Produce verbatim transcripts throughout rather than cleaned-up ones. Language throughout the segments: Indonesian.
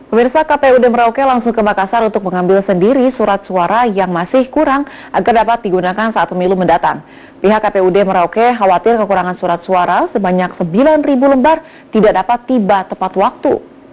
Pemirsa, K P U D Merauke langsung ke Makassar untuk mengambil sendiri surat suara yang masih kurang agar dapat digunakan saat pemilu mendatang. Pihak K P U D Merauke khawatir kekurangan surat suara sebanyak sembilan ribu lembar tidak dapat tiba tepat waktu.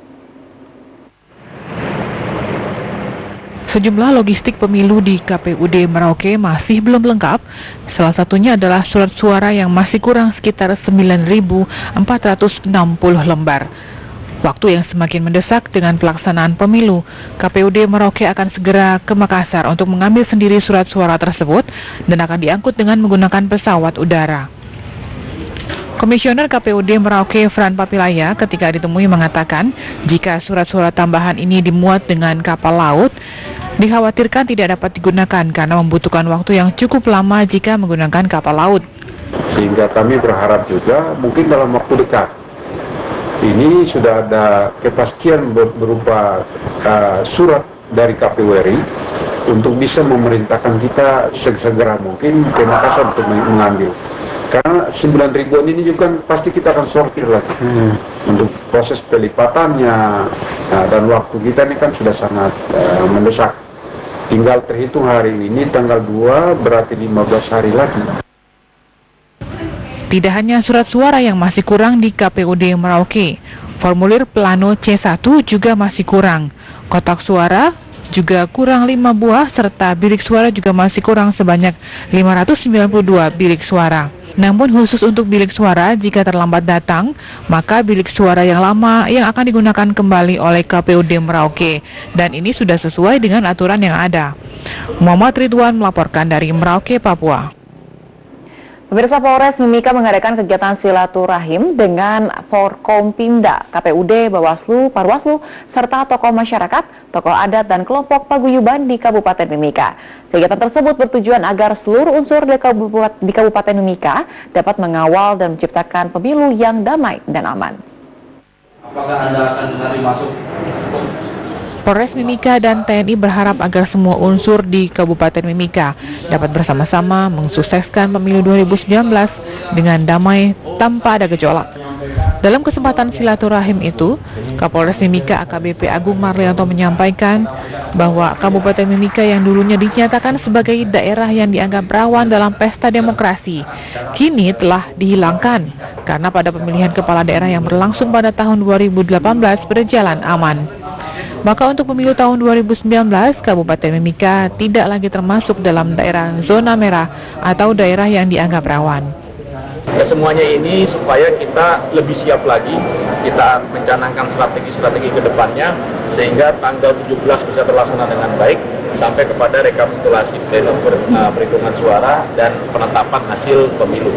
Sejumlah logistik pemilu di K P U D Merauke masih belum lengkap. Salah satunya adalah surat suara yang masih kurang sekitar sembilan ribu empat ratus enam puluh lembar. Waktu yang semakin mendesak dengan pelaksanaan pemilu, K P U D Merauke akan segera ke Makassar untuk mengambil sendiri surat suara tersebut dan akan diangkut dengan menggunakan pesawat udara. Komisioner K P U D Merauke Fran Papilaya ketika ditemui mengatakan jika surat suara tambahan ini dimuat dengan kapal laut, dikhawatirkan tidak dapat digunakan karena membutuhkan waktu yang cukup lama jika menggunakan kapal laut. Sehingga kami berharap juga mungkin dalam waktu dekat ini sudah ada kepastian berupa uh, surat dari K P U R I untuk bisa memerintahkan kita segera mungkin ke Makassar untuk mengambil. Karena sembilan ribuan ini juga kan pasti kita akan sortir lagi hmm. untuk proses pelipatannya, nah, dan waktu kita ini kan sudah sangat uh, mendesak. Tinggal terhitung hari ini tanggal dua berarti lima belas hari lagi. Tidak hanya surat suara yang masih kurang di K P U D Merauke, formulir plano C satu juga masih kurang. Kotak suara juga kurang lima buah, serta bilik suara juga masih kurang sebanyak lima ratus sembilan puluh dua bilik suara. Namun khusus untuk bilik suara, jika terlambat datang, maka bilik suara yang lama yang akan digunakan kembali oleh K P U D Merauke. Dan ini sudah sesuai dengan aturan yang ada. Muhammad Ridwan melaporkan dari Merauke, Papua. Pemirsa, Polres Mimika mengadakan kegiatan silaturahim dengan Forkompimda, K P U D, Bawaslu, Parwaslu, serta tokoh masyarakat, tokoh adat, dan kelompok paguyuban di Kabupaten Mimika. Kegiatan tersebut bertujuan agar seluruh unsur di Kabupaten, di Kabupaten Mimika dapat mengawal dan menciptakan pemilu yang damai dan aman. Apakah Anda akan nanti masuk? Polres Mimika dan T N I berharap agar semua unsur di Kabupaten Mimika dapat bersama-sama mensukseskan pemilu dua ribu sembilan belas dengan damai tanpa ada gejolak. Dalam kesempatan silaturahim itu, Kapolres Mimika A K B P Agung Marlianto menyampaikan bahwa Kabupaten Mimika yang dulunya dinyatakan sebagai daerah yang dianggap rawan dalam pesta demokrasi, kini telah dihilangkan karena pada pemilihan kepala daerah yang berlangsung pada tahun dua ribu delapan belas berjalan aman. Maka untuk pemilu tahun dua ribu sembilan belas, Kabupaten Mimika tidak lagi termasuk dalam daerah zona merah atau daerah yang dianggap rawan. Ya, semuanya ini supaya kita lebih siap lagi, kita mencanangkan strategi-strategi ke depannya, sehingga tanggal tujuh belas bisa terlaksana dengan baik, sampai kepada rekapitulasi pleno perhitungan suara dan penetapan hasil pemilu.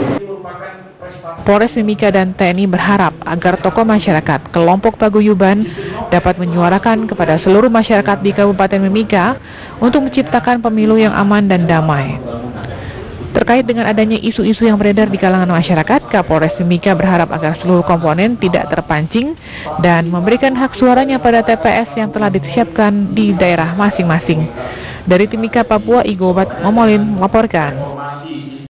Polres Mimika dan T N I berharap agar tokoh masyarakat, kelompok paguyuban dapat menyuarakan kepada seluruh masyarakat di Kabupaten Mimika untuk menciptakan pemilu yang aman dan damai. Terkait dengan adanya isu-isu yang beredar di kalangan masyarakat, Kapolres Mimika berharap agar seluruh komponen tidak terpancing dan memberikan hak suaranya pada T P S yang telah disiapkan di daerah masing-masing. Dari Timika, Papua, Igo Bat Momolin melaporkan.